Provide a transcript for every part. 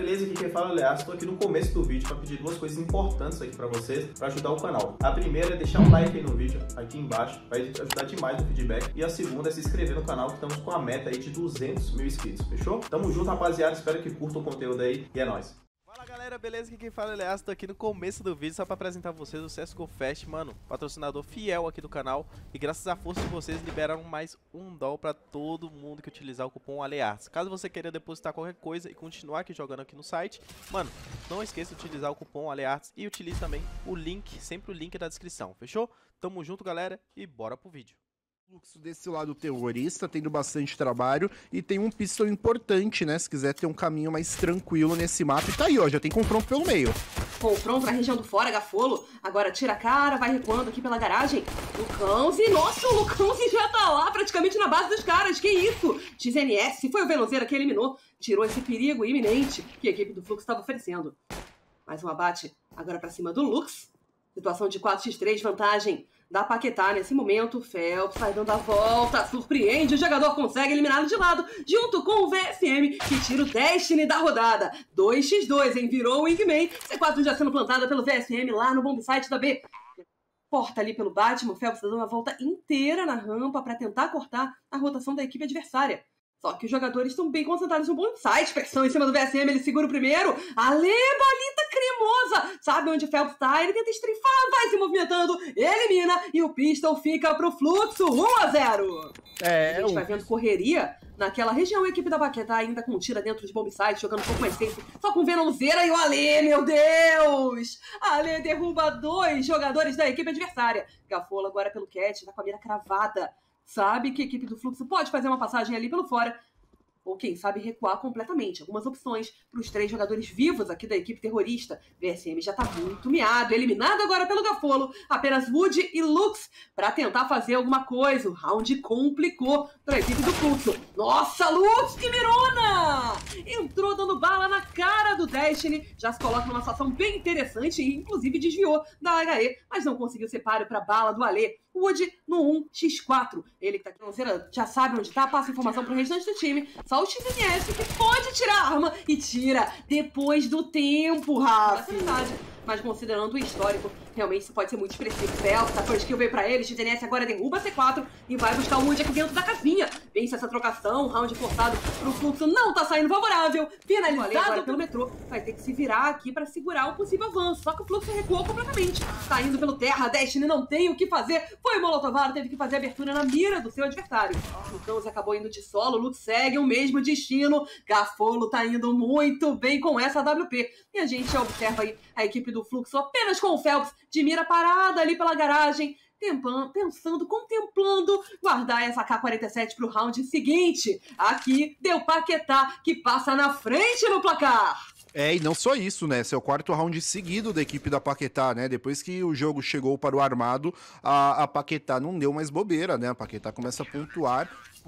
beleza? Aqui quem fala é o Lear. Estou aqui no começo do vídeo para pedir duas coisas importantes aqui para vocês, para ajudar o canal. A primeira é deixar um like aí no vídeo, aqui embaixo, vai ajudar demais no feedback. E a segunda é se inscrever no canal, que estamos com a meta aí de 200 mil inscritos, fechou? Tamo junto, rapaziada, espero que curtam o conteúdo aí e é nóis. Fala galera, beleza? Aqui quem fala é o Leas, tô aqui no começo do vídeo só pra apresentar pra vocês o CSGO Fest, mano, patrocinador fiel aqui do canal. E graças à força de vocês liberaram mais $1 pra todo mundo que utilizar o cupom ALEARTS. Caso você queira depositar qualquer coisa e continuar aqui jogando aqui no site, mano, não esqueça de utilizar o cupom ALEARTS e utilize também o link, sempre o link da descrição, fechou? Tamo junto galera e bora pro vídeo. Fluxo desse lado terrorista, tendo bastante trabalho e tem um pistol importante, né? Se quiser ter um caminho mais tranquilo nesse mapa. E tá aí, ó, já tem confronto pelo meio. Confronto na região do fora, Gafolo. Agora tira a cara, vai recuando aqui pela garagem. Lucãozi, nossa, o Lucãozi já tá lá praticamente na base dos caras. Que isso? XNS, foi o Velozeira que eliminou. Tirou esse perigo iminente que a equipe do Fluxo estava oferecendo. Mais um abate agora pra cima do Lux. Situação de 4x3, vantagem da Paquetá nesse momento. Phelps vai dando a volta, surpreende, o jogador consegue eliminá-lo de lado, junto com o VSM, que tira o Destiny da rodada. 2x2, hein? Virou o Wingman. C4 já sendo plantada pelo VSM lá no bombsite da B. Porta ali pelo Batman, o Phelps tá dando a volta inteira na rampa para tentar cortar a rotação da equipe adversária. Só que os jogadores estão bem concentrados no bombsite. Pressão em cima do VSM, ele segura o primeiro. Ale, balita cremosa! Sabe onde o Phelps tá? Ele tenta estrifar, vai se movimentando, elimina e o pistol fica pro Fluxo, 1-0. A gente vai vendo correria naquela região. A equipe da Paquetá ainda com tira dentro de bombsite, jogando um pouco mais safe, só com Venomzeira e o Ale, meu Deus! Ale derruba 2 jogadores da equipe adversária. Gafolo agora pelo Cat, tá com a mira cravada. Sabe que a equipe do Fluxo pode fazer uma passagem ali pelo fora, ou quem sabe recuar completamente. Algumas opções para os 3 jogadores vivos aqui da equipe terrorista. VSM já tá muito miado, eliminado agora pelo Gafolo. Apenas Wood e Lux para tentar fazer alguma coisa. O round complicou para a equipe do Fluxo. Nossa, Lux, que mirona! Entrou dando bala na cara do Destiny. Já se coloca numa situação bem interessante e inclusive desviou da HE, mas não conseguiu ser páreo para a bala do Ale. Wood no 1x4. Ele que tá aqui no já sabe onde tá, passa informação pro restante do time. Só o XNS que pode tirar a arma e tira depois do tempo, Rafa. Mas considerando o histórico, realmente isso pode ser muito expressivo. Phelps, a first kill veio pra ele, XNS agora derruba a C4 e vai buscar o Wood aqui dentro da casinha. Vence essa trocação, round forçado pro Fluxo, não tá saindo favorável. Finalizado agora pelo metrô, vai ter que se virar aqui pra segurar o possível avanço. Só que o Fluxo recuou completamente. Tá indo pelo terra, Destiny não tem o que fazer. Foi o Molotovaro, teve que fazer a abertura na mira do seu adversário. O Lucãozi acabou indo de solo, o Lux segue o mesmo destino. Gafolo tá indo muito bem com essa AWP. E a gente observa aí a equipe do Fluxo apenas com o Phelps de mira parada ali pela garagem, pensando, contemplando guardar essa K-47 pro round seguinte. Aqui deu Paquetá, que passa na frente no placar. E não só isso, né? Esse é o 4º round seguido da equipe da Paquetá, né? Depois que o jogo chegou para o armado, a Paquetá não deu mais bobeira, né? A Paquetá começa a pontuar.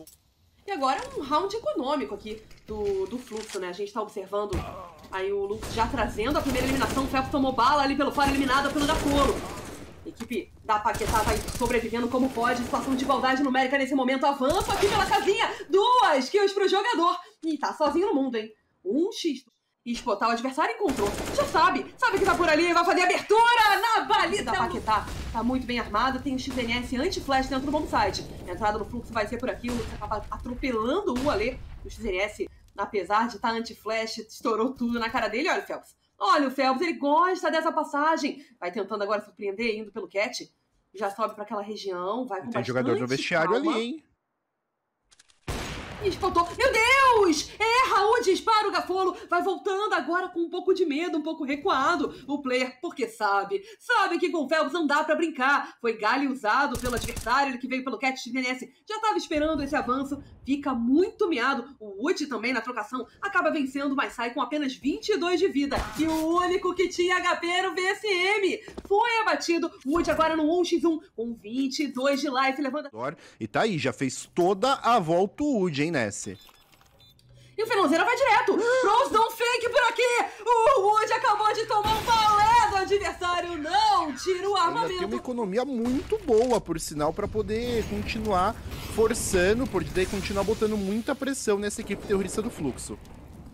E agora um round econômico aqui do Fluxo, né? A gente tá observando aí o Lux já trazendo a primeira eliminação. O Phelps tomou bala ali pelo fora, eliminada pelo Gafolo. A equipe da Paquetá vai sobrevivendo como pode. Situação de igualdade numérica nesse momento. Avança aqui pela casinha. 2 kills pro jogador. E tá sozinho no mundo, hein? 1x. E explotar o adversário encontrou. Já sabe que tá por ali, vai fazer abertura na balita da Paquetá. Tá muito bem armado, tem o XNS anti-flash dentro do bombsite. A entrada no Fluxo vai ser por aqui, o Lux acaba atropelando o Ale. O XNS, apesar de estar anti-flash, estourou tudo na cara dele. Olha o Phelps. Olha o Phelps, ele gosta dessa passagem. Vai tentando agora surpreender, indo pelo Cat. Já sobe pra aquela região, vai com tem jogador no vestiário calma. ali, hein? E espantou. Meu Deus! Erra o disparo, Gafolo. Vai voltando agora com um pouco de medo, um pouco recuado. O player, porque sabe que com o Phelps não dá pra brincar. Foi galho usado pelo adversário, ele que veio pelo Cat XNS. Já tava esperando esse avanço. Fica muito miado. O Wood também na trocação acaba vencendo, mas sai com apenas 22 de vida. E o único que tinha HP era o VSM. Foi abatido. O Wood agora no 1x1 com 22 de life. Levanta. E tá aí, já fez toda a volta o Wood, hein, Ness? E o Venomzeira vai direto. Bros dão fake por aqui. O Wood acabou de tomar um balé do adversário. Não tira o armamento. Ainda tem uma economia muito boa, por sinal, para poder continuar forçando, poder continuar botando muita pressão nessa equipe terrorista do Fluxo.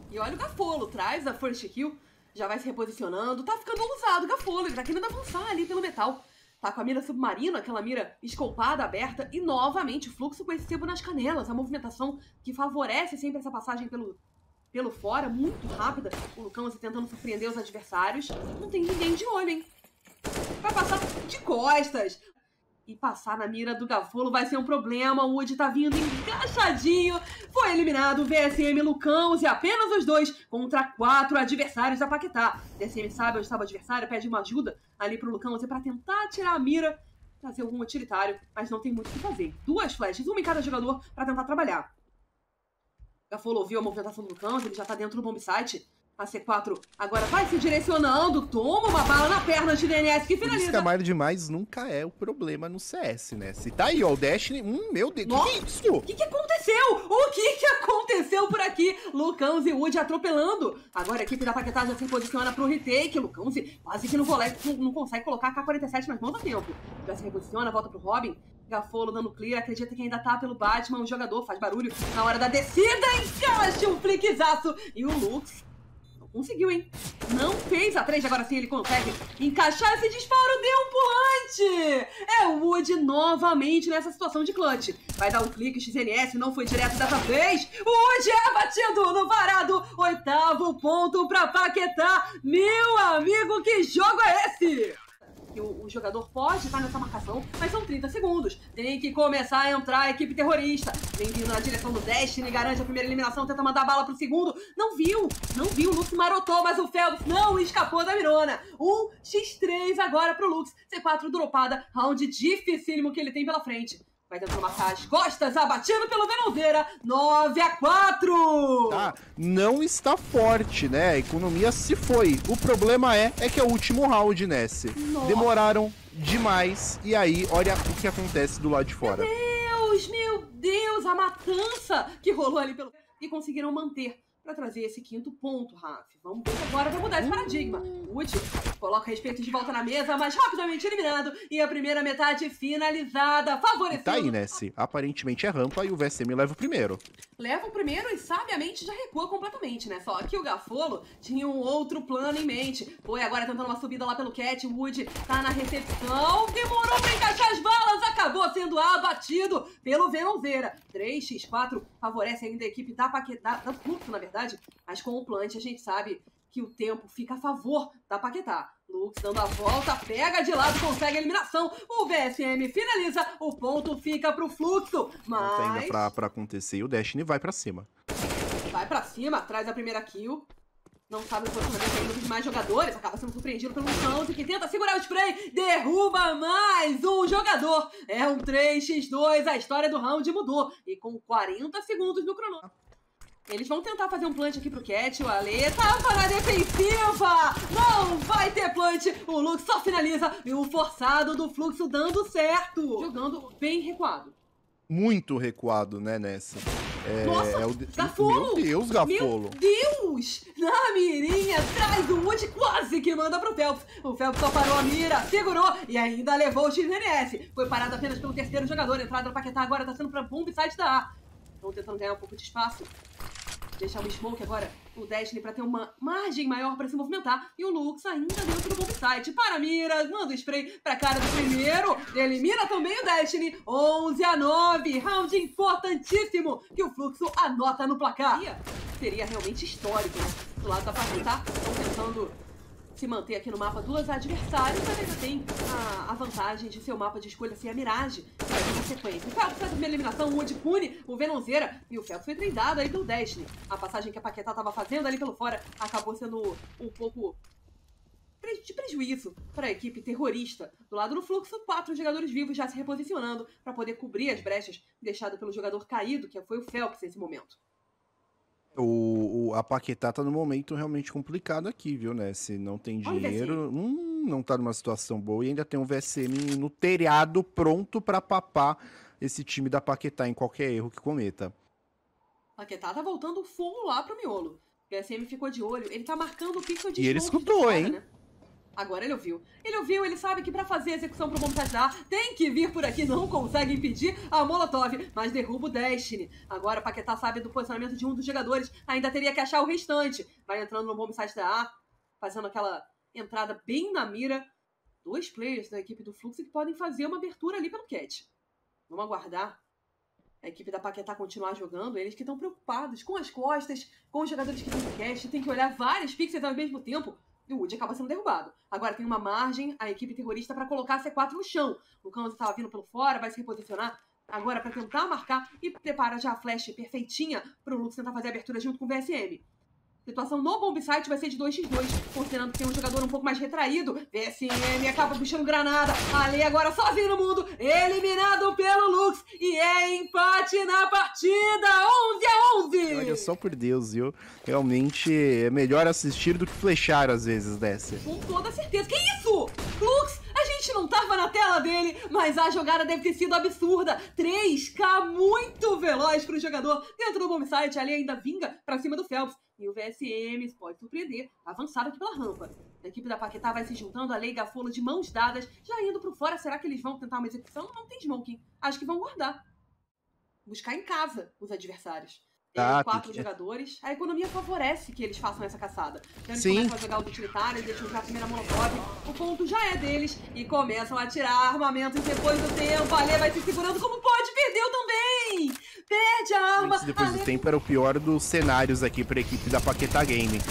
E olha o Gafolo, traz a first kill, já vai se reposicionando, tá ficando ousado o Gafolo, ele tá querendo avançar ali pelo metal. Tá com a mira submarina, aquela mira escolpada, aberta, e novamente o fluxo com esse sebo nas canelas, a movimentação que favorece sempre essa passagem pelo fora, muito rápida. O Lucão tentando surpreender os adversários, não tem ninguém de olho, hein? Vai passar de costas. E passar na mira do Gafolo vai ser um problema. O Wood tá vindo encaixadinho. Foi eliminado o VSM Lucão e apenas os dois contra 4 adversários da Paquetá. VSM sabe onde estava o adversário, pede uma ajuda ali pro Lucão para tentar tirar a mira, trazer algum utilitário, mas não tem muito o que fazer. 2 flashes, uma em cada jogador para tentar trabalhar. Gafolo ouviu a movimentação do Lucão, ele já tá dentro do bomb site. A C4 agora vai se direcionando, toma uma bala na perna de DNS que finaliza. Por isso que amar demais nunca é o problema no CS, né? Se tá aí, ó, o Destiny... meu Deus, que é isso? O que aconteceu? O que aconteceu por aqui? Lucão e Wood atropelando. Agora a equipe da Paquetá já se posiciona pro retake. Lucão quase que não consegue colocar a K-47 nas mãos a tempo. Já se reposiciona, volta pro Robin. Gafolo dando clear, acredita que ainda tá pelo Batman. O jogador faz barulho na hora da descida, encaixa um flickzaço. E o Lux conseguiu, hein? Não fez a 3, agora sim ele consegue encaixar esse disparo, deu um pulante! É o Wood novamente nessa situação de clutch. Vai dar um clique, XNS, não foi direto dessa vez. O Wood é batido no varado. 8º ponto pra Paquetá. Meu amigo, que jogo é esse? Que o jogador pode estar nessa marcação, mas são 30 segundos. Tem que começar a entrar a equipe terrorista. Vem vindo na direção do Destiny, garante a primeira eliminação, tenta mandar bala pro segundo. Não viu, o Lux marotou, mas o Phelps não escapou da mirona. 1x3 agora pro Lux. C4 dropada, round dificílimo que ele tem pela frente. Vai tentando marcar as costas, abatido pelo Venonzeira. 9-4. Tá, não está forte, né? A economia se foi. O problema é que é o último round, Ness. Demoraram demais. E aí, olha o que acontece do lado de fora. Meu Deus, a matança que rolou ali pelo... E conseguiram manter para trazer esse 5º ponto, Raf. Vamos ver agora, vai mudar esse paradigma. Wood coloca respeito de volta na mesa, mas rapidamente eliminado. E a primeira metade finalizada, favorecendo... Tá aí, Ness. Aparentemente é rampa e o VSM leva o primeiro. Leva o primeiro e sabiamente já recua completamente, né? Só que o Gafolo tinha um outro plano em mente. Foi agora tentando uma subida lá pelo Cat. O Wood tá na recepção, demorou pra encaixar as balas, acabou sendo abatido pelo Venonzeira. 3x4 favorece ainda a equipe da Paquetá, da Fluxo, na verdade, mas com o plant a gente sabe que o tempo fica a favor da Paquetá. Lux dando a volta, pega de lado, consegue a eliminação. O VSM finaliza, o ponto fica pro Fluxo, mas... Tá ainda pra acontecer e o Destiny vai pra cima. Vai pra cima, traz a primeira kill. Não sabe o posicionamento ainda dos demais jogadores, acaba sendo surpreendido pelo Lucão, que tenta segurar o spray, derruba mais um jogador. É um 3x2, a história do round mudou. E com 40 segundos no cronômetro. Eles vão tentar fazer um plant aqui pro Cat, o Ale tava na defensiva, não vai ter plant, o Lux só finaliza e o forçado do Fluxo dando certo, jogando bem recuado. Muito recuado, né, Nessa? Nossa, Gafolo! Meu Deus, Gafolo! Meu Deus! Na mirinha, traz o Wood, quase que manda pro Phelps. O Phelps só parou a mira, segurou e ainda levou o XNS. Foi parado apenas pelo 3º jogador, entrada do Paquetá agora tá sendo pra bomb site da A. Estão tentando ganhar um pouco de espaço. Deixar o Smoke agora, o Destiny, pra ter uma margem maior pra se movimentar. E o Lux ainda dentro do bomb site. Para a mira, manda o spray pra cara do primeiro. Elimina também o Destiny. 11-9. Round importantíssimo que o Fluxo anota no placar. Seria realmente histórico, né? Do lado da Paquetá, estão tentando se manter aqui no mapa duas adversários, mas ainda tem a vantagem de seu mapa de escolha ser a Mirage, que vai vir na sequência. O Phelps faz a primeira eliminação, o Wood pune o Venonzeira, e o Phelps foi treinado aí pelo Destiny. A passagem que a Paquetá estava fazendo ali pelo fora acabou sendo um pouco de prejuízo para a equipe terrorista. Do lado do Fluxo, 4 jogadores vivos já se reposicionando para poder cobrir as brechas deixadas pelo jogador caído, que foi o Phelps nesse momento. A Paquetá tá num momento realmente complicado aqui, viu, né? Se não tem dinheiro, não tá numa situação boa e ainda tem um VSM no telhado pronto pra papar esse time da Paquetá em qualquer erro que cometa. Paquetá tá voltando full lá pro miolo. O VSM ficou de olho, ele tá marcando o pixel de e ele escutou, hein? Né? Agora ele ouviu. Ele sabe que pra fazer a execução pro bombsite da A, tem que vir por aqui, não consegue impedir a Molotov, mas derruba o Destiny. Agora Paquetá sabe do posicionamento de um dos jogadores, ainda teria que achar o restante. Vai entrando no bombsite da A, fazendo aquela entrada bem na mira. 2 players da equipe do Fluxo que podem fazer uma abertura ali pelo Cat. Vamos aguardar a equipe da Paquetá continuar jogando. Eles que estão preocupados com as costas, com os jogadores que estão no Cat, tem que olhar vários pixels ao mesmo tempo. E o Wood acaba sendo derrubado. Agora tem uma margem, a equipe terrorista, para colocar a C4 no chão. O Kanzi estava vindo pelo fora, vai se reposicionar agora para tentar marcar e prepara já a flash perfeitinha para o Lux tentar fazer a abertura junto com o VSM. Situação no bombsite vai ser de 2x2, considerando que tem um jogador um pouco mais retraído. VSM acaba puxando granada. Ali agora sozinho no mundo, eliminado pelo Lux. E é empate na partida, 11-11. Olha, só por Deus, viu? Realmente é melhor assistir do que flechar às vezes, Dessa. Com toda certeza. Que isso? Lux, a gente não tava na tela dele, mas a jogada deve ter sido absurda. 3K muito veloz pro jogador dentro do bombsite. Ali ainda vinga pra cima do Phelps. E o VSM pode surpreender, avançado aqui pela rampa. A equipe da Paquetá vai se juntando, a Lei e Gafolo de mãos dadas, já indo pro fora. Será que eles vão tentar uma execução? Não tem smoking. Acho que vão guardar. Buscar em casa os adversários. Tem 4 jogadores. A economia favorece que eles façam essa caçada. Então eles começam a jogar os utilitários, deixam usar a primeira Molotov. O ponto já é deles. E começam a tirar armamentos depois do tempo. A Lei vai se segurando como pode. Perdeu também. Perde a arma. Depois do tempo era o pior dos cenários aqui para a equipe da Paquetá Game.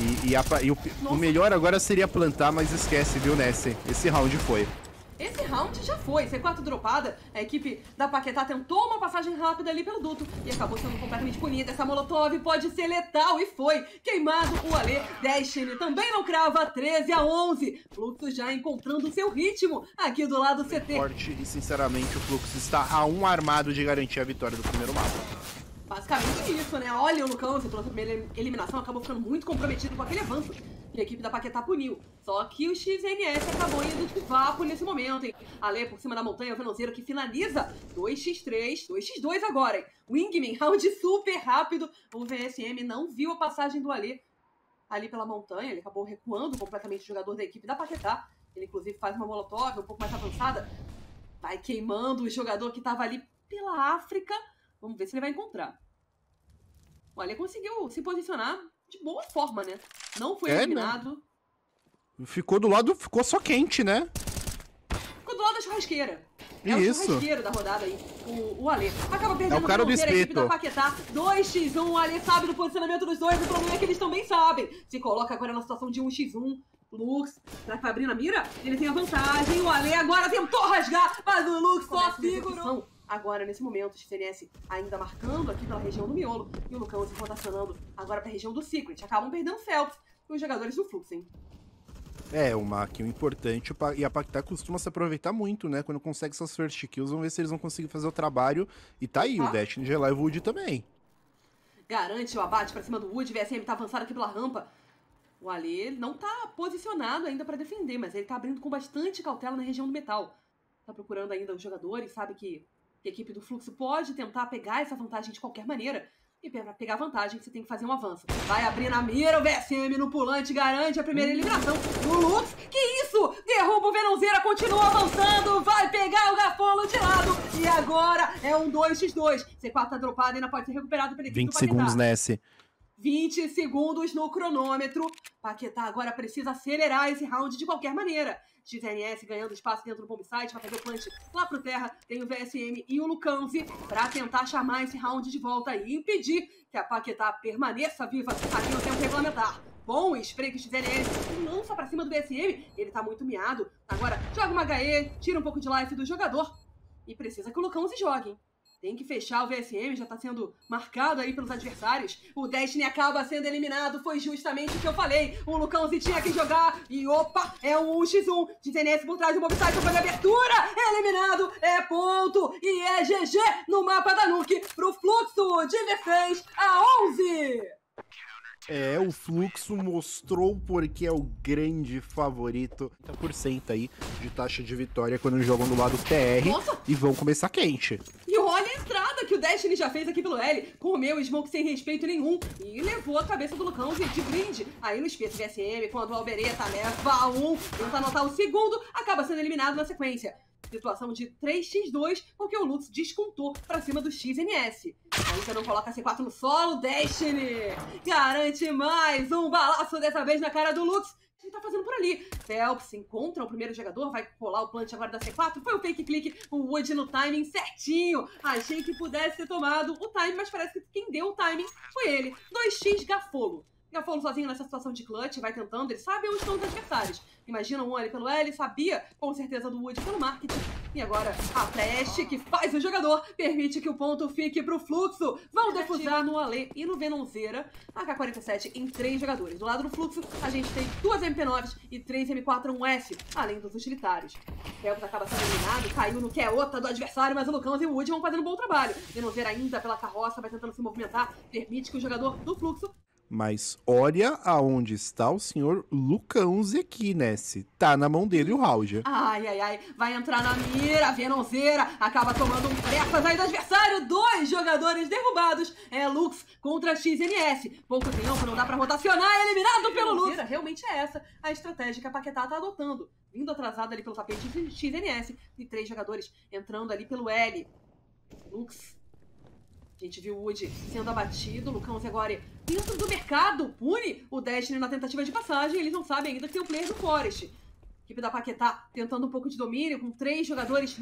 O melhor agora seria plantar, mas esquece, viu, Nesse? Esse round foi. Esse round já foi, C4 dropada, a equipe da Paquetá tentou uma passagem rápida ali pelo duto e acabou sendo completamente punida. Essa Molotov pode ser letal e foi queimado o Ale. Destiny também não crava, 13-11. Fluxo já encontrando o seu ritmo aqui do lado do CT. Forte e sinceramente o Fluxo está a um armado de garantir a vitória do primeiro mapa. Basicamente isso, né? Olha o Lucão, pela primeira eliminação, acabou ficando muito comprometido com aquele avanço que a equipe da Paquetá puniu. Só que o XNS acabou indo de vácuo nesse momento, hein? Ale por cima da montanha, o Venonzeiro que finaliza 2x3, 2x2 agora, hein? Wingman, round super rápido. O VSM não viu a passagem do Ale ali pela montanha, ele acabou recuando completamente o jogador da equipe da Paquetá. Ele inclusive faz uma Molotov um pouco mais avançada. Vai queimando o jogador que estava ali pela África. Vamos ver se ele vai encontrar. Olha, ele conseguiu se posicionar de boa forma, né? Não foi eliminado. Né? Ficou do lado, ficou só quente, né? Ficou do lado da churrasqueira. É isso. O churrasqueiro da rodada aí, o Ale. Acaba perdendo o cara do a equipe espeto. da Paquetá. 2x1, o Ale sabe do posicionamento dos dois. O problema é que eles também sabem. Se coloca agora na situação de 1x1. Lux, será que vai abrir na mira? Ele tem a vantagem. O Ale agora tentou rasgar, mas o Lux só segurou. Agora, nesse momento, o XNS ainda marcando aqui pela região do miolo e o Lucão se rotacionando agora para a região do Secret. Acabam perdendo o Phelps e os jogadores do Flux, hein? É, uma kill importante e a Paquetá costuma se aproveitar muito, né? Quando consegue essas first kills, vamos ver se eles vão conseguir fazer o trabalho. E tá aí, o Destiny de Live Wood também. Garante o abate para cima do Wood, VSM tá avançado aqui pela rampa. O Ale não tá posicionado ainda para defender, mas ele tá abrindo com bastante cautela na região do metal. Tá procurando ainda os jogadores, sabe que a equipe do Fluxo pode tentar pegar essa vantagem de qualquer maneira. E para pegar vantagem, você tem que fazer um avanço. Vai abrir na mira, o VSM no pulante garante a primeira eliminação. O Lux, que isso? Derruba o Venonzeira, continua avançando, vai pegar o Gafolo de lado. E agora é um 2x2. C4 tá dropado e ainda pode ser recuperado pela equipe do Paquetá. 20 segundos nesse. 20 segundos no cronômetro. Paquetá agora precisa acelerar esse round de qualquer maneira. XNS ganhando espaço dentro do bombsite, vai fazer o plant lá pro terra. Tem o VSM e o Lucanzi pra tentar chamar esse round de volta e impedir que a Paquetá permaneça viva aqui no tempo regulamentar. Bom spray que o XNS lança pra cima do VSM. Ele tá muito miado. Agora joga uma HE, tira um pouco de life do jogador. E precisa que o Lucanzi jogue, hein? Tem que fechar o VSM, já tá sendo marcado aí pelos adversários. O Destiny acaba sendo eliminado, foi justamente o que eu falei. O Lucãozinho tinha que jogar e opa, é um 1x1. XNS por trás do bombsite pra fazer a abertura. É eliminado, é ponto e é GG no mapa da Nuke pro Fluxo de 16-11. É, o Fluxo mostrou porque é o grande favorito. 30% aí de taxa de vitória quando jogam do lado TR. Nossa! E vão começar quente. E olha a entrada que o Destiny já fez aqui pelo L. Comeu o Smoke sem respeito nenhum e levou a cabeça do Lucão de brinde. Aí no espeto VSM, quando o Albereta leva um, tenta anotar o segundo, acaba sendo eliminado na sequência. Situação de 3x2, porque o Lux descontou pra cima do XNS. Ainda não coloca C4 no solo, Destiny garante mais um balaço, dessa vez na cara do Lux. Ele tá fazendo por ali. Phelps encontra o primeiro jogador, vai colar o plant agora da C4. Foi o fake click, o Wood no timing certinho. Achei que pudesse ter tomado o timing, mas parece que quem deu o timing foi ele. 2x Gafolo. Gafolo sozinho nessa situação de clutch, vai tentando, ele sabe onde estão os adversários. Imagina um ali pelo L, sabia com certeza do Wood pelo marketing. E agora a flash que faz o jogador, permite que o ponto fique pro Fluxo. Vão defusar no Ale e no Venonzeira. AK-47 em 3 jogadores. Do lado do Fluxo, a gente tem 2 MP9s e 3 M4A1S, além dos utilitários. Phelps acaba sendo eliminado, caiu no Keota do adversário, mas o Lucão e o Wood vão fazendo um bom trabalho. Venonzeira ainda pela carroça, vai tentando se movimentar, permite que o jogador do Fluxo. Mas olha aonde está o senhor Lucãozi aqui, né? Se tá na mão dele o round. Ai, ai, ai, vai entrar na mira, Venonzeira acaba tomando um trepas aí do adversário, 2 jogadores derrubados, é Lux contra XNS, pouco tempo, não dá pra rotacionar, é eliminado pelo Lux. Realmente é essa a estratégia que a Paquetá tá adotando, vindo atrasado ali pelo tapete de XNS, e 3 jogadores entrando ali pelo L. Lux. A gente viu o Wood sendo abatido, o Lucão agora dentro do mercado, pune o Destiny na tentativa de passagem, eles não sabem ainda que tem o player do Forest. Equipe da Paquetá tentando um pouco de domínio, com 3 jogadores,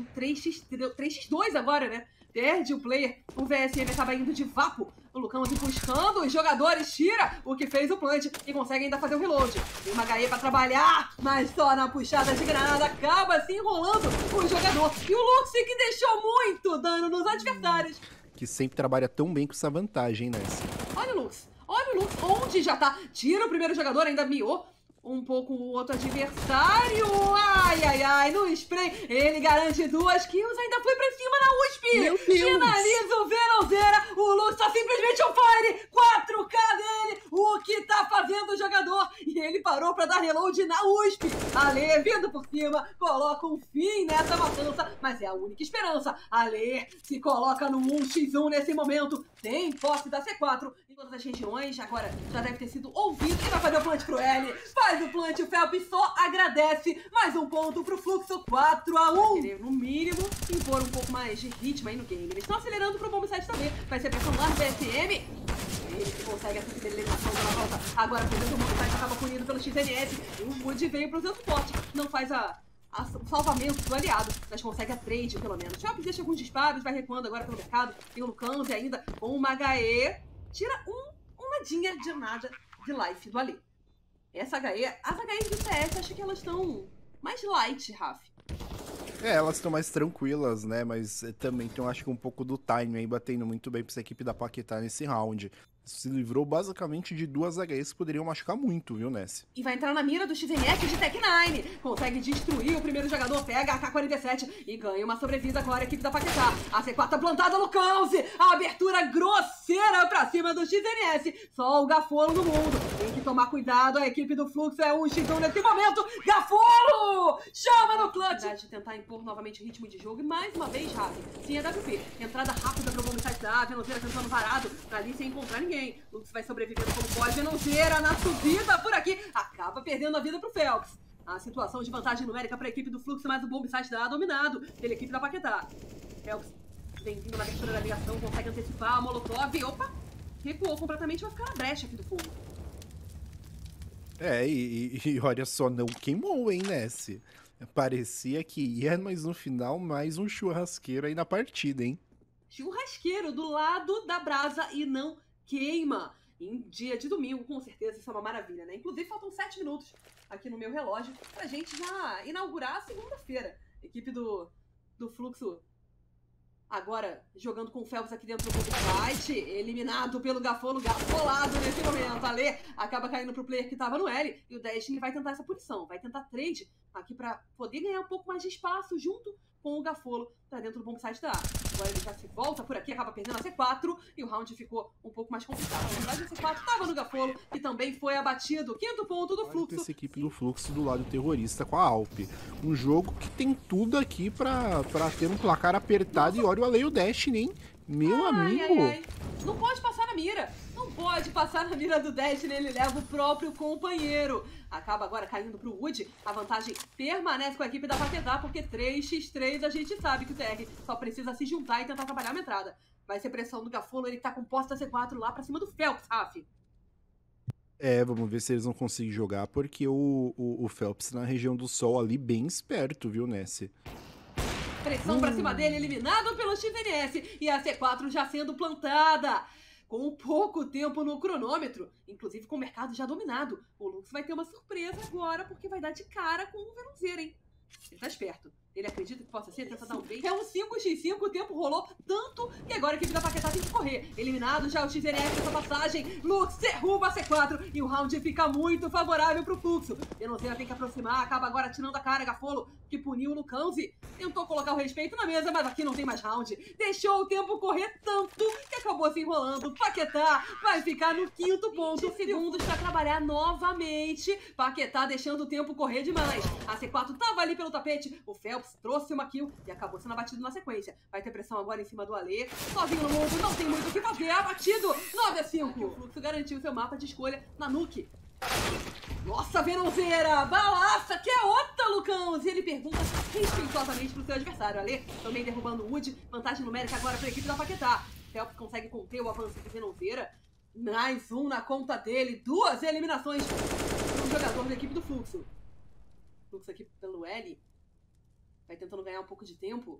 3x2 agora, né? Perde o player, o VSM acaba indo de vapo. O Lucão buscando os jogadores, tira o que fez o plant e consegue ainda fazer o reload. Tem uma HE pra trabalhar, mas só na puxada de granada acaba se enrolando o jogador. E o Lux que deixou muito dano nos adversários. Que sempre trabalha tão bem com essa vantagem, né? Olha o Lux, onde já tá? Tira o primeiro jogador, ainda miou um pouco o outro adversário. Ai, ai, ai, no spray, ele garante 2 kills, ainda foi pra cima na USP. Meu Deus. Finaliza o Venonzeira, o Lux tá simplesmente on fire, 4K dele, o que tá fazendo o jogador? E ele parou pra dar reload na USP. Ale vindo por cima, coloca um fim nessa matança, mas é a única esperança. Ale se coloca no 1x1 nesse momento, tem posse da C4 em todas as regiões, agora já deve ter sido ouvido e vai fazer o plant pro L. Faz o plant, o Phelps só agradece. Mais um ponto pro Fluxo, 4x1. Querer, no mínimo, impor um pouco mais de ritmo aí no game. Eles estão acelerando pro Bombsite também. Vai ser pressão lá no BSM. Ele que consegue essa eliminação pela volta. Agora, por exemplo, o Bombsite acaba punido pelo XNS. E o Wood veio pro centro forte. Não faz o salvamento do aliado, mas consegue a trade, pelo menos. Phelps deixa alguns disparos, vai recuando agora pelo mercado. Tem o Lucão e ainda com uma HE. Tira uma nadinha de nada de life do Ali. Essa HE, as HEs do CS, acho que elas estão mais light, Raf. É, elas estão mais tranquilas, né? Mas também tem, acho que um pouco do time aí, batendo muito bem pra essa equipe da Paquetá nesse round. Se livrou basicamente de 2 HEs que poderiam machucar muito, viu, Ness? E vai entrar na mira do XNS de Tech9. Consegue destruir o primeiro jogador, pega a AK-47 e ganha uma sobrevida agora a equipe da Paquetá. A C4 tá plantada no Close. A abertura grosseira pra cima do XNS. Só o Gafolo no mundo. Tem que tomar cuidado, a equipe do Fluxo é 1x1 nesse momento. Gafolo! Chama no clutch! De tentar impor novamente o ritmo de jogo e mais uma vez, Rafi, sim, é WP. Entrada rápida pro Bombsite da Venonzeira tentando varado, ali sem encontrar ninguém. Lux vai sobrevivendo como pode, Venonzeira na subida por aqui, acaba perdendo a vida pro Phelps. A situação de vantagem numérica para a equipe do Fluxo, mas o Bombsite da dominado pela equipe da Paquetá. Phelps vem vindo na abertura da ligação, consegue antecipar a Molotov, opa, recuou completamente, vai ficar na brecha aqui do fundo. É, e olha só, não queimou, hein, Ness? Parecia que ia, mas no final mais um churrasqueiro aí na partida, hein? Churrasqueiro do lado da brasa e não queima. Em dia de domingo, com certeza, isso é uma maravilha, né? Inclusive, faltam 7 minutos aqui no meu relógio pra gente já inaugurar a segunda-feira. Equipe do Fluxo agora jogando com o Phelps aqui dentro do Bombsite, eliminado pelo Gafolo, gafolado nesse momento. Ale acaba caindo pro player que tava no L e o Destiny vai tentar essa punição, vai tentar trade aqui pra poder ganhar um pouco mais de espaço junto com o Gafolo pra dentro do Bombsite da A. agora ele já se volta por aqui, acaba perdendo a C4 e o round ficou um pouco mais complicado. Na verdade, a C4 estava no Gafolo e também foi abatido. 5º ponto do Fluxo. Essa equipe do Fluxo do lado terrorista com a Alp. Um jogo que tem tudo aqui pra ter um placar apertado. E olha o Ale o Destiny, hein? Meu amigo. Ai. Não pode passar na mira. Não pode passar na mira do Destiny, ele leva o próprio companheiro. Acaba agora caindo pro Wood. A vantagem permanece com a equipe da Paquetá, porque 3x3 a gente sabe que o TR só precisa se juntar e tentar trabalhar a entrada. Vai ser pressão do Gafolo, ele tá com posse da C4 lá pra cima do Phelps, Raf. Vamos ver se eles vão conseguir jogar, porque o Phelps na região do Sol ali bem esperto, viu, Nessie? Pressão pra cima dele, eliminado pelo XNS. E a C4 já sendo plantada. Com pouco tempo no cronômetro, inclusive com o mercado já dominado. O Lux vai ter uma surpresa agora, porque vai dar de cara com o Venuzeira, hein? Ele tá esperto. Ele acredita que possa ser, tenta dar um bait. É um 5x5, o tempo rolou tanto que agora a equipe da Paquetá tem que correr. Eliminado já o XNF nessa passagem. Lux derruba a C4 e o round fica muito favorável pro Fluxo. Venuzeira tem que aproximar, acaba agora tirando a cara. Gafolo, que puniu o Lucanzi. Tentou colocar o respeito na mesa, mas aqui não tem mais round. Deixou o tempo correr tanto que acabou se enrolando. Paquetá vai ficar no 5º ponto. Segundos pra trabalhar novamente. Paquetá deixando o tempo correr demais. A C4 tava ali pelo tapete. O Phelps trouxe uma kill e acabou sendo abatido na sequência. Vai ter pressão agora em cima do Ale. Sozinho no mundo, não tem muito o que fazer. Abatido. 9x5. O Fluxo garantiu seu mapa de escolha na Nuke. Nossa, Venuzeira! Balaça, que é outra, Lucãos! E ele pergunta respeitosamente pro seu adversário. Ale também derrubando o Wood. Vantagem numérica agora pra equipe da Paquetá. Phelps consegue conter o avanço de Venuzeira. Mais um na conta dele. 2 eliminações para um jogador da equipe do Fluxo. Fluxo aqui pelo L. Vai tentando ganhar um pouco de tempo.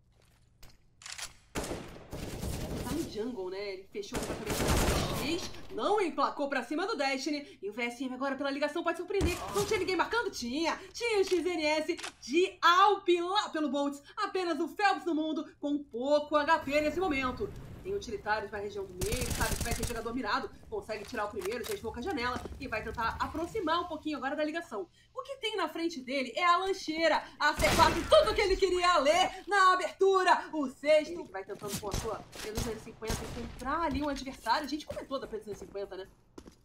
Tá no jungle, né? Ele fechou completamente a 3, não emplacou pra cima do Destiny. E o VSM agora pela ligação pode surpreender. Não tinha ninguém marcando? Tinha o XNS de Alp lá pelo Boltz. Apenas o Phelps no mundo com pouco HP nesse momento. Tem utilitários na região do meio, sabe que vai ter jogador mirado, consegue tirar o primeiro, desboca a janela e vai tentar aproximar um pouquinho agora da ligação. O que tem na frente dele é a lancheira, a C4, tudo que ele queria ler na abertura. O 6º, ele vai tentando com a sua P250 encontrar ali um adversário. A gente comentou da P250, né?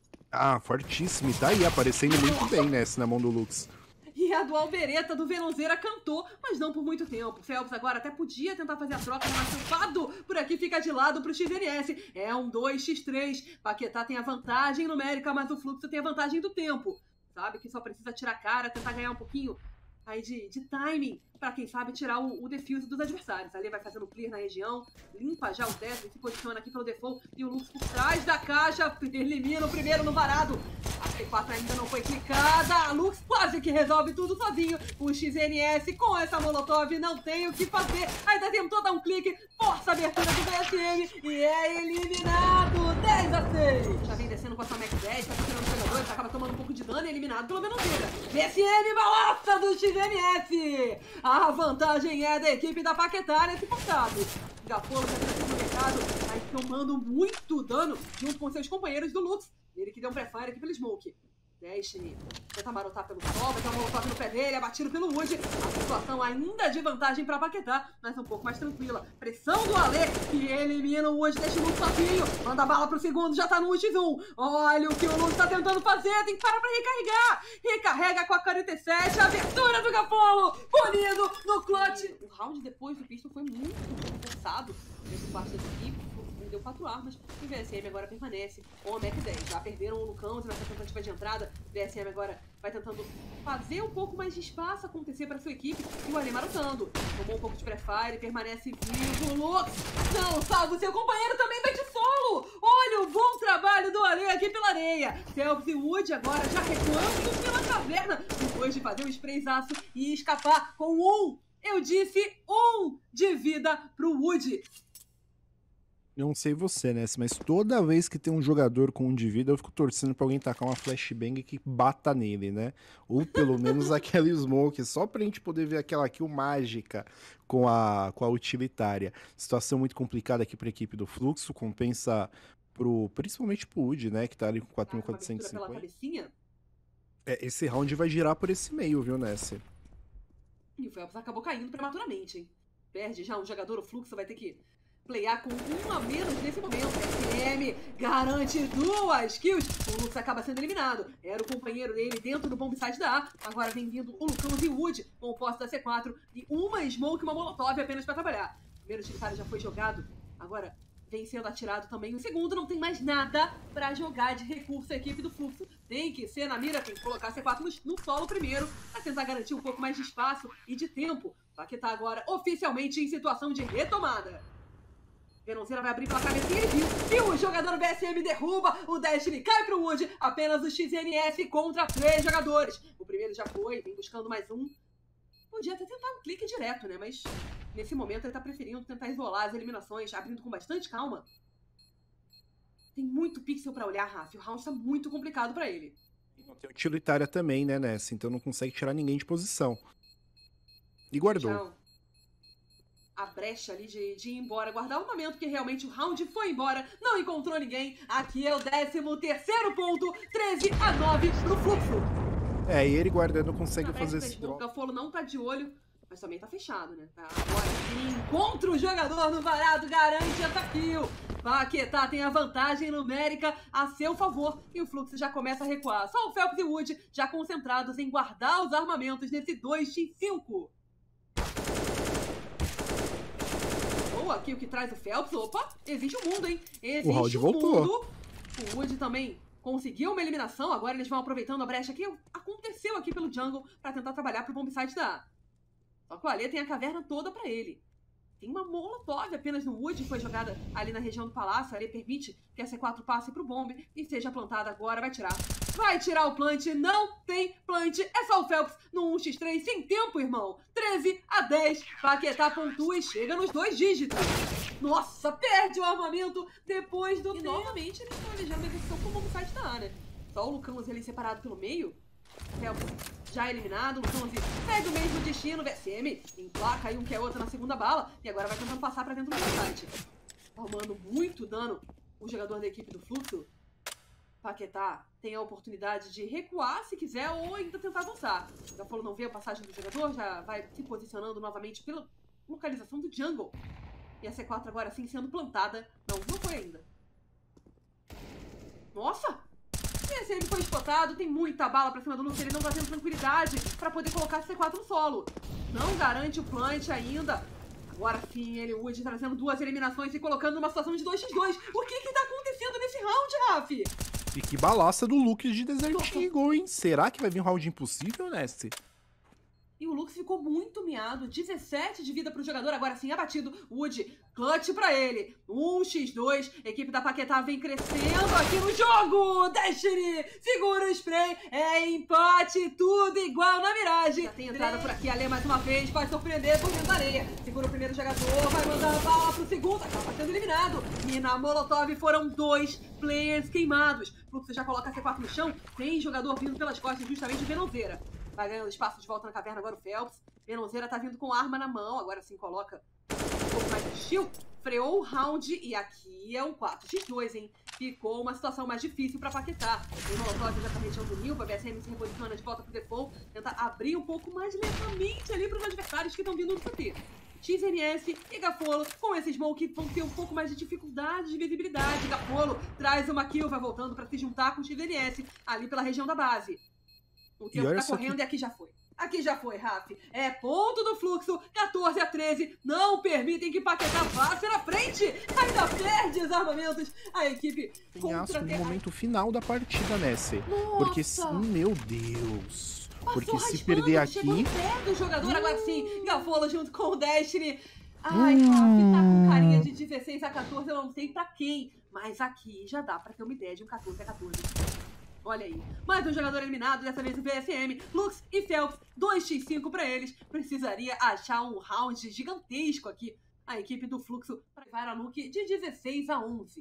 Ah, fortíssimo. E tá aí aparecendo muito bem, né, na mão do Lux. E a dual bereta do Venuzeira cantou, mas não por muito tempo. Phelps agora até podia tentar fazer a troca, mas safado por aqui fica de lado pro XNS. É um 2x3. Paquetá tem a vantagem numérica, mas o Fluxo tem a vantagem do tempo. Sabe que só precisa tirar a cara, tentar ganhar um pouquinho aí de timing pra quem sabe tirar o defuse dos adversários. Ali vai fazendo clear na região, limpa já o Tesla, se posiciona aqui pelo default e o Lux por trás da caixa, elimina o primeiro no varado. A C4 ainda não foi clicada, a Lux quase que resolve tudo sozinho. O XNS com essa molotov não tem o que fazer, ainda tentou dar um clique, força a abertura do VSM e é eliminado, 10-6. Já vem descendo com essa Mac 10, tá tirando os jogadores, acaba tomando um pouco de dano e eliminado pelo Venuzeira. VSM balança do XNS. A vantagem é da equipe da Paquetá nesse portado. Gafolo já tá no mercado, aí tomando muito dano junto com seus companheiros do Lux. Ele que deu um pré-fire aqui pelo Smoke. Destiny tenta marotar pelo sol, vai dar um molotov no pé dele, abatido pelo Wood. A situação ainda de vantagem pra Paquetá, mas um pouco mais tranquila. Pressão do Ale, que elimina o Wood, deixa o Lux sozinho. Manda bala pro segundo, já tá no 1x1. Olha o que o Lux tá tentando fazer, tem que parar pra recarregar. Recarrega com a 47, a abertura do Gafolo, punido no clutch. O round depois do pistol foi muito forçado nesse parte dessa equipe. Deu 4 armas e o VSM agora permanece com a Mac 10. Já perderam o Lucão nessa tentativa de entrada. O VSM agora vai tentando fazer um pouco mais de espaço acontecer para sua equipe. E o Ale marotando. Tomou um pouco de pré-fire, permanece vivo. Lux não salva o seu companheiro, também vai de solo. Olha o bom trabalho do Ale aqui pela areia. Phelps e Wood agora já recuando pela caverna depois de fazer um sprayzaço e escapar com eu disse, 1 de vida pro Wood. Não sei você, né? Mas toda vez que tem um jogador com 1 de vida, eu fico torcendo pra alguém tacar uma flashbang que bata nele, né? Ou pelo menos aquela smoke, só pra gente poder ver aquela kill mágica com a utilitária. Situação muito complicada aqui pra equipe do Fluxo, compensa principalmente pro Wood, né? Que tá ali com 4.450. Esse round vai girar por esse meio, viu, Nessie? E o Phelps acabou caindo prematuramente, hein? Perde já um jogador, o Fluxo vai ter que playar com um a menos nesse momento. SM garante 2 kills. O Lux acaba sendo eliminado. Era o companheiro dele dentro do bomb site da A. Agora vem vindo o Lucão e o Wood com o posse da C4 e uma smoke e uma molotov apenas para trabalhar. O primeiro tiro já foi jogado. Agora vem sendo atirado também. O segundo não tem mais nada para jogar de recurso a equipe do Fluxo. Tem que ser na mira, tem que colocar a C4 no solo primeiro para tentar garantir um pouco mais de espaço e de tempo. Paquetá agora oficialmente em situação de retomada. Venonzeira vai abrir pela cabecinha e o jogador BSM derruba, o Destiny cai pro Wood, apenas o XNS contra 3 jogadores. O primeiro já foi, vem buscando mais um. Podia até tentar um clique direto, né? Mas nesse momento ele tá preferindo tentar isolar as eliminações, abrindo com bastante calma. Tem muito pixel pra olhar, Rafa. O round tá muito complicado pra ele. Não tem utilitária também, né, Nessa? Então não consegue tirar ninguém de posição. E guardou. Tchau. A brecha ali de ir embora, guardar o momento, porque realmente o round foi embora, não encontrou ninguém. Aqui é o 13º ponto, 13-9 pro Fluxo. É, e ele guardando consegue fazer esse drop. drop. O Gafolo não tá de olho, mas também tá fechado, né? Agora sim, encontra o jogador no varado, garante essa kill. Paquetá tem a vantagem numérica a seu favor e o Fluxo já começa a recuar. Só o Phelps e o Wood já concentrados em guardar os armamentos nesse 2x5. Aqui o que traz o Phelps, opa, existe um mundo, hein? Existe o round voltou. O Wood também conseguiu uma eliminação, agora eles vão aproveitando a brecha que aconteceu aqui pelo jungle pra tentar trabalhar pro bomb site da A. Só que o Alê tem a caverna toda pra ele. Tem uma molotov apenas no Wood, foi jogada ali na região do palácio. A Alê permite que a C4 passe pro bomb e seja plantada agora, vai tirar. Vai tirar o plant, não tem plant, é só o Phelps no 1x3 sem tempo, irmão. 13-10, Paquetá pontua e chega nos 2 dígitos. Nossa, perde o armamento depois do tempo. E novamente eles estão alejando a execução com o bomb site da A, né? Só o Lucãozinho ali separado pelo meio. Phelps já eliminado, o Lucãozinho segue o mesmo destino, VSM emplaca aí um que é outro na segunda bala e agora vai tentando passar pra dentro do bomb site. Tomando muito dano o jogador da equipe do Fluxo. Paquetá tem a oportunidade de recuar se quiser ou ainda tentar avançar. O Gafolo não vê a passagem do jogador, já vai se posicionando novamente pela localização do jungle. E a C4 agora sim sendo plantada. Não foi ainda. Nossa! Esse ele foi spotado, tem muita bala pra cima do Lux, ele não tá tendo tranquilidade pra poder colocar a C4 no solo. Não garante o plant ainda. Agora sim, ele, o Wood, trazendo 2 eliminações e colocando numa situação de 2x2. O que tá acontecendo nesse round, Rafi? E que balaça do Lux de Desert Eagle, hein? Será que vai vir um round impossível, Nesse? E o Lux ficou muito miado, 17 de vida pro jogador, agora sim abatido. Wood, clutch pra ele. 1x2, equipe da Paquetá vem crescendo aqui no jogo. Destiny, segura o spray, é empate, tudo igual na miragem. Já tem entrada por aqui, Alê mais uma vez, vai surpreender por dentro da areia. Segura o primeiro jogador, vai mandar a bala pro segundo, acaba sendo eliminado. E na Molotov foram 2 players queimados. Fluxo já coloca a C4 no chão, tem jogador vindo pelas costas, justamente o Venonzeira. Vai ganhando espaço de volta na caverna agora o Phelps. Venonzeira tá vindo com arma na mão. Agora sim coloca um pouco mais de shield. Freou o round e aqui é um 4x2, hein? Ficou uma situação mais difícil pra Paquetá. O Molotov já tá regiando o Nilva. A BSM se reposiciona de volta pro default. Tenta abrir um pouco mais lentamente ali pros adversários que estão vindo no CT. XNS e Gafolo com esse smoke vão ter um pouco mais de dificuldade de visibilidade. Gafolo traz uma kill, vai voltando pra se juntar com o XNS ali pela região da base. O tempo tá correndo e aqui já foi. Aqui já foi, Rafi. É ponto do Fluxo, 14-13. Não permitem que Paquetá passe na frente. Ainda perde os armamentos. A equipe contra no momento final da partida, Nesse. Porque, meu Deus. Porque se perder aqui... Chegou no pé do jogador, agora sim. Gafolo junto com o Destiny. Ai, Rafi, tá com carinha de 16-14. Eu não sei pra quem. Mas aqui já dá pra ter uma ideia de um 14-14. Olha aí, mais um jogador eliminado, dessa vez o BSM, Lux e Phelps, 2x5 pra eles. Precisaria achar um round gigantesco aqui. A equipe do Fluxo para levar a Nuke de 16-11.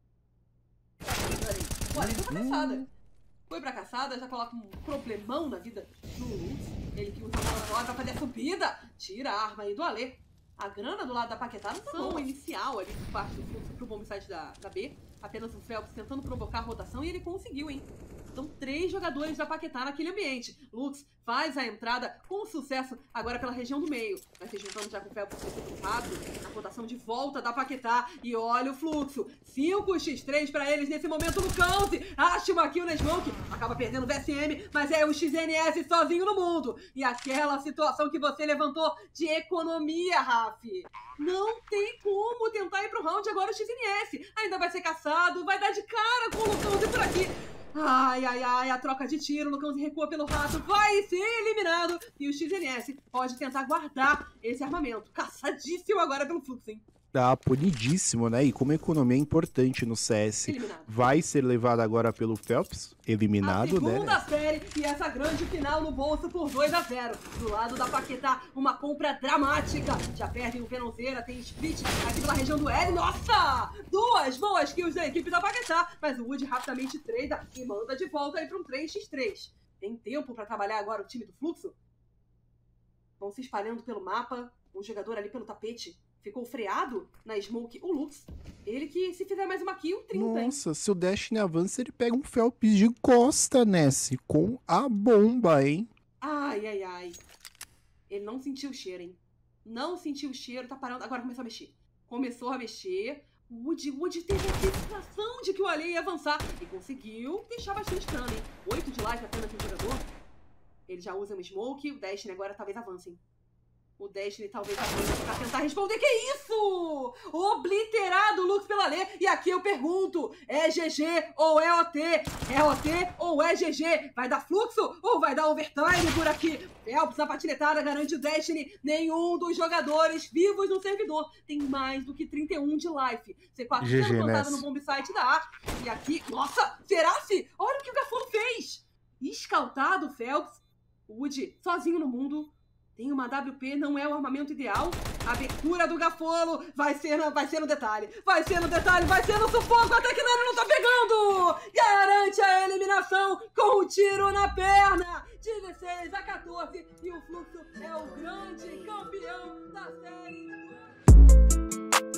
Olha, foi pra caçada. Foi pra caçada, já coloca um problemão na vida do Lux. Ele que usa a bola pra fazer a subida. Tira a arma aí do Alê. A grana do lado da Paquetá não tá bom inicial ali por parte do Fluxo pro bomb site da B. Apenas o Phelps tentando provocar a rotação e ele conseguiu, hein? São 3 jogadores da Paquetá naquele ambiente. Lux faz a entrada com sucesso agora pela região do meio. Vai se juntando já com o Felps rápido. A rotação de volta da Paquetá. E olha o fluxo. 5x3 pra eles nesse momento no Cãoze. Acha uma kill na Smoke. Acaba perdendo o VSM, mas é o XNS sozinho no mundo. E aquela situação que você levantou de economia, Raf. Não tem como tentar ir pro round agora o XNS. Ainda vai ser caçado, vai dar de cara com o Cãoze por aqui. Ai, ai, ai, a troca de tiro, o Lucãozinho recua pelo rato, vai ser eliminado. E o XNS pode tentar guardar esse armamento. Caçadíssimo agora pelo fluxo, hein? Tá punidíssimo, né? E como a economia é importante no CS, Eliminado. vai ser levado agora pelo Felps, eliminado, né? A segunda série e essa grande final no bolso por 2-0. Do lado da Paquetá, uma compra dramática. Já perdem o Venonzeira, tem split aqui pela região do L. Nossa! 2 boas kills da equipe da Paquetá, mas o Wood rapidamente treina e manda de volta aí para um 3x3. Tem tempo para trabalhar agora o time do fluxo? Vão se espalhando pelo mapa, um jogador ali pelo tapete. Ficou freado na Smoke, o Lux. Ele que, se fizer mais uma kill, 30, Nossa, hein? se o Destiny avança, ele pega um Felps de costa, Ness, com a bomba, hein? Ai, ai, ai. Ele não sentiu o cheiro, hein? Não sentiu o cheiro, tá parando. Agora começou a mexer. Começou a mexer. O Wood teve a sensação de que o Ali ia avançar. E conseguiu deixar bastante dano, hein? 8 de life apenas no jogador. Ele já usa um Smoke. O Destiny agora talvez avance, hein? O Destiny talvez avance pra tentar responder. Que isso? Obliterado o Lux pela Lê. E aqui eu pergunto, é GG ou é OT? É OT ou é GG? Vai dar fluxo ou vai dar overtime por aqui? Felps, a patinetada garante o Destiny. Nenhum dos jogadores vivos no servidor tem mais do que 31 de life. C4 sendo plantada no bomb site da A. E aqui, nossa, será-se? Olha o que o Gafolo fez. Escaltado o Felps. O Wood sozinho no mundo. Tem uma AWP, não é o armamento ideal. A abertura do Gafolo vai ser no detalhe. Vai ser no detalhe, vai ser no sufoco, até que Nani não tá pegando. Garante a eliminação com um tiro na perna. 16-14 e o Fluxo é o grande campeão da série.